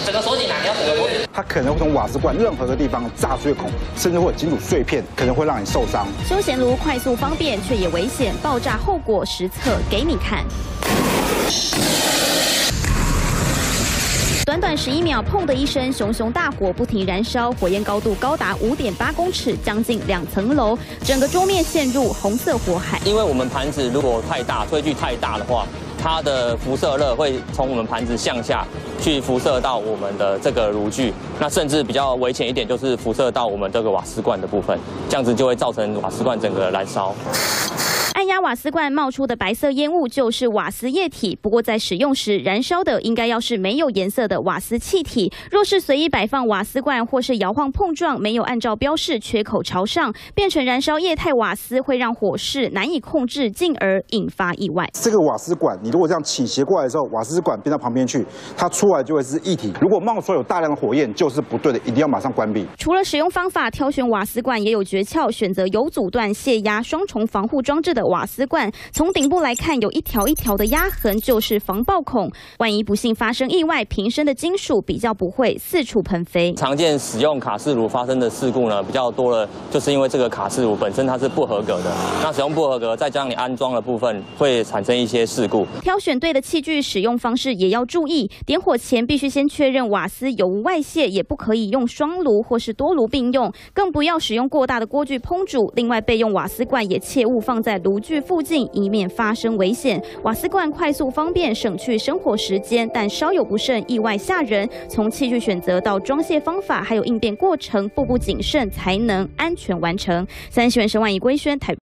整个锁紧啊，你要整个锁紧。 它可能会从瓦斯罐任何个地方炸出一个孔，甚至会有金属碎片，可能会让你受伤。 休闲炉快速方便，却也危险，爆炸后果实测给你看。短短11秒，砰的一声，熊熊大火不停燃烧，火焰高度高达5.8公尺，将近2层楼，整个桌面陷入红色火海。 因为我们盘子如果太大，推距太大的话，它的辐射热会从我们盘子向下去辐射到我们的这个炉具，那甚至比较危险一点，就是辐射到我们这个瓦斯罐的部分，这样子就会造成瓦斯罐整个燃烧。 按压瓦斯罐冒出的白色烟雾就是瓦斯液体，不过在使用时燃烧的应该要是没有颜色的瓦斯气体。若是随意摆放瓦斯罐或是摇晃碰撞，没有按照标示缺口朝上，变成燃烧液态瓦斯，会让火势难以控制，进而引发意外。 这个瓦斯管，你如果这样倾斜过来的时候，瓦斯管变到旁边去，它出来就会是液体。如果冒出有大量的火焰，就是不对的，一定要马上关闭。 除了使用方法，挑选瓦斯罐也有诀窍，选择有阻断、泄压双重防护装置的瓦斯罐，从顶部来看，有一条一条的压痕，就是防爆孔。万一不幸发生意外，瓶身的金属比较不会四处喷飞。 常见使用卡式炉发生的事故呢，比较多了，就是因为这个卡式炉本身它是不合格的，那使用不合格，再加上你安装的部分，会产生一些事故。 挑选对的器具，使用方式也要注意。点火前必须先确认瓦斯有无外泄，也不可以用双炉或是多炉并用，更不要使用过大的锅具烹煮。另外，备用瓦斯罐也切勿放在炉具附近，以免发生危险。瓦斯罐快速方便，省去生火时间，但稍有不慎，意外吓人。从器具选择到装卸方法，还有应变过程，步步谨慎，才能安全完成。3新闻沈婉仪、归轩台。